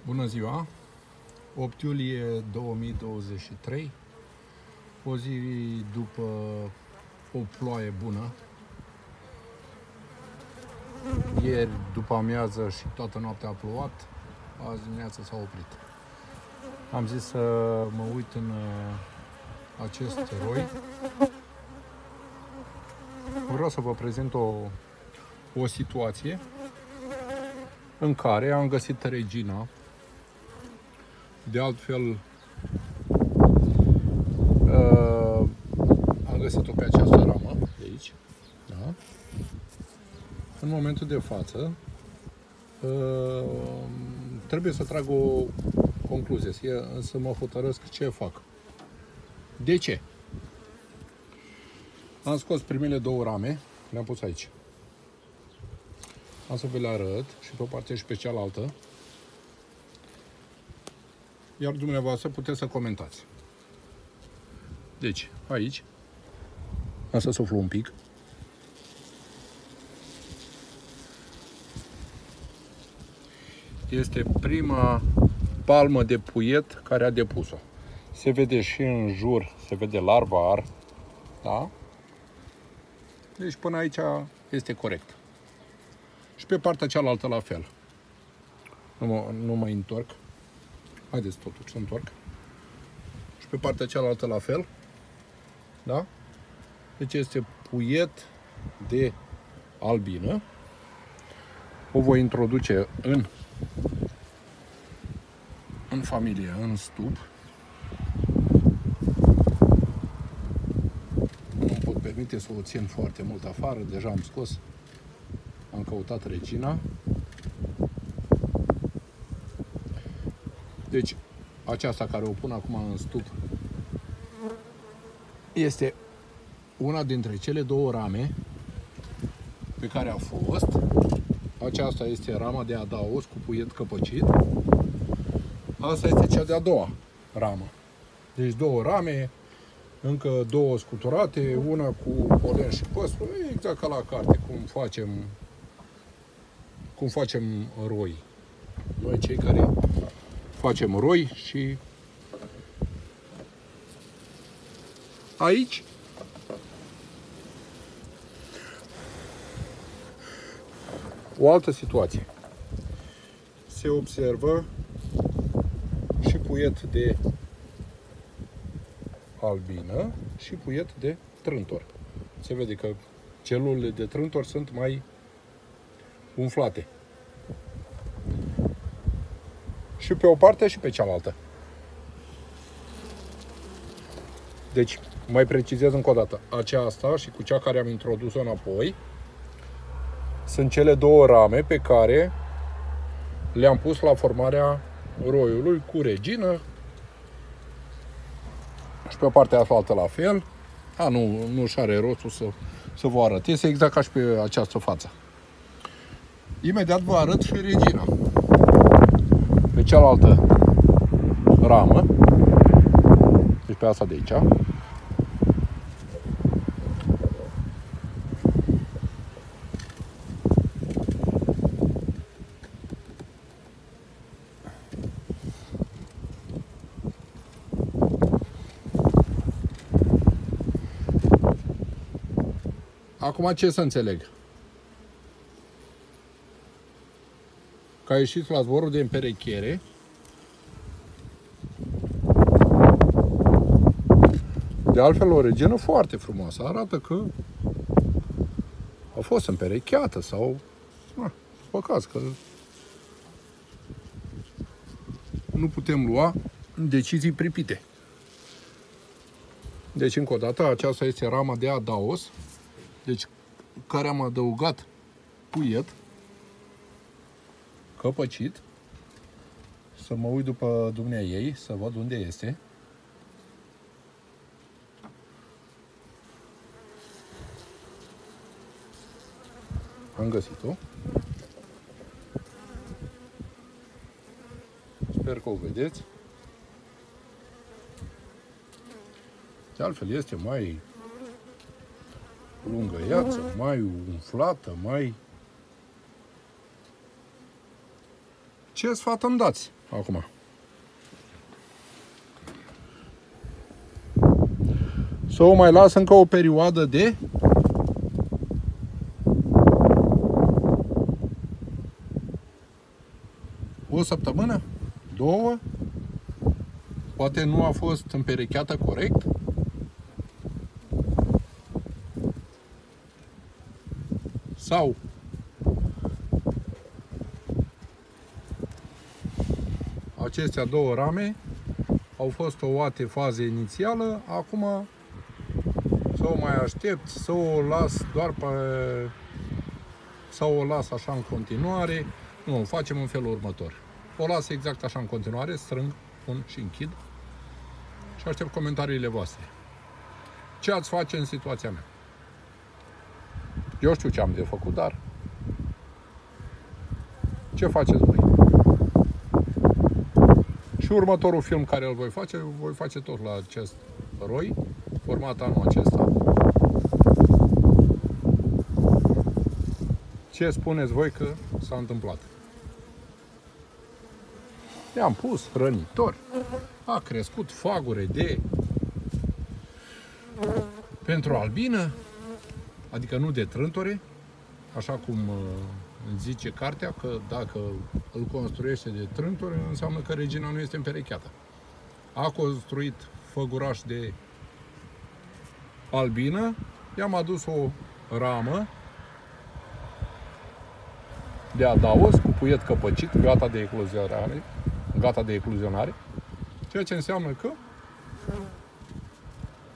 Bună ziua! 8 iulie 2023, o zi după o ploaie bună. Ieri după amiază și toată noaptea a plouat, azi dimineața s-a oprit. Am zis să mă uit în acest roi. Vreau să vă prezint o situație în care am găsit regina. De altfel, am găsit-o pe această ramă de aici. Da? În momentul de față, trebuie să trag o concluzie, să mă hotărăsc ce fac. De ce? Am scos primele două rame, le-am pus aici. Am să vi le arăt și pe o parte și pe cealaltă. Iar dumneavoastră puteți să comentați. Deci, aici, am să suflu un pic. Este prima palmă de puiet care a depus-o. Se vede și în jur, se vede larvar, da? Deci până aici este corect. Și pe partea cealaltă la fel. Nu mă întorc. Haideți totuși să întorc. Și pe partea cealaltă la fel. Da? Deci este puiet de albină. O voi introduce în familie, în stup. Nu pot permite să o țin foarte mult afară. Deja am scos. Am căutat regina. Deci, aceasta care o pun acum în stup este una dintre cele două rame pe care a fost. Aceasta este rama de adaos cu puiet căpăcit. Asta este cea de-a doua ramă. Deci două rame, încă două scuturate, una cu polen și păsări, exact ca la carte, cum facem roi. Noi cei care facem roi. Și aici o altă situație. Se observă și puiet de albină și puiet de trântor. Se vede că celulele de trântor sunt mai umflate. Și pe o parte și pe cealaltă. Deci, mai precizez încă o dată. Aceasta și cu cea care am introdus-o înapoi sunt cele două rame pe care le-am pus la formarea roiului cu regină. Și pe partea altă la fel. Nu și are rostul să vă arăt. Este exact ca și pe această față. Imediat vă arăt și regina. Pe cealaltă ramă, deci pe asta de aici, acum ce să înțeleg? Că a ieșit la zborul de împerechiere. De altfel, o regină foarte frumoasă. Arată că a fost împerecheată sau... Păcat că nu putem lua decizii pripite. Deci, încă o dată, aceasta este rama de adaos. Deci, care am adăugat puiet căpăcit. Să mă uit după dumnea ei, să văd unde este. Am găsit-o. Sper că o vedeți. De altfel este mai lungăiață, mai umflată, mai Ce sfat îmi dați acum? Să o mai las încă o perioadă de o săptămână? 2? Poate nu a fost împerecheată corect? Sau acestea 2 rame au fost luate fază inițială, acum să o mai aștept, să o las doar pe... sau o las așa în continuare. Nu, facem în felul următor. O las exact așa în continuare, strâng, pun și închid și aștept comentariile voastre. Ce ați face în situația mea? Eu știu ce am de făcut, dar ce faceți voi? Și următorul film care îl voi face tot la acest roi, format anul acesta. Ce spuneți voi că s-a întâmplat? I-am pus hrănitor, a crescut fagure de pentru albină, adică nu de trântore, așa cum zice cartea, că dacă îl construiește de trântore, înseamnă că regina nu este împerecheată. A construit făguraș de albină, i-am adus o ramă de adaos cu puiet căpăcit, gata de ecluzionare, ceea ce înseamnă că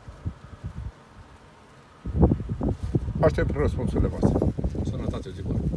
aștept răspunsurile voastre. Sănătate, zi bună!